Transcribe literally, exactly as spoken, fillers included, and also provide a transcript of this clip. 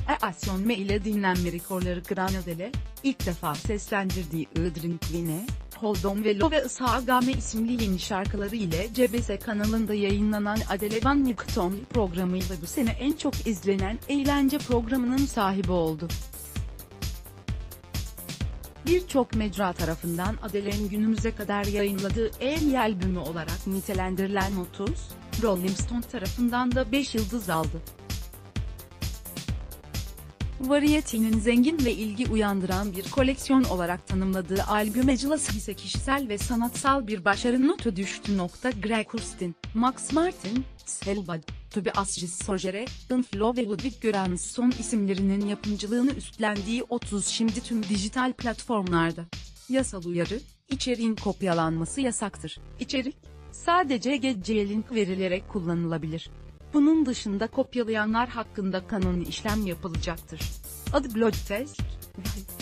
Asyon ile dinlenme rekorları kıran Adele, ilk defa seslendirdiği I Drink Wine, Hold On ve Love Sagame isimli yeni şarkıları ile C B S kanalında yayınlanan Adele Van Newton programıyla bu sene en çok izlenen eğlence programının sahibi oldu. Birçok mecra tarafından Adele'nin günümüze kadar yayınladığı en iyi albümü olarak nitelendirilen otuz, Rolling Stone tarafından da beş yıldız aldı. Variety'nin zengin ve ilgi uyandıran bir koleksiyon olarak tanımladığı albüm Ageless ise kişisel ve sanatsal bir başarı notu düştü. Greg Kurstin, Max Martin, Selva, Tobias Sogere, Flo ve Ludwig Göransson isimlerinin yapımcılığını üstlendiği otuz şimdi tüm dijital platformlarda. Yasal uyarı, içeriğin kopyalanması yasaktır. İçerik, sadece geceye link verilerek kullanılabilir. Bunun dışında kopyalayanlar hakkında kanuni işlem yapılacaktır. Adı Bloodfest.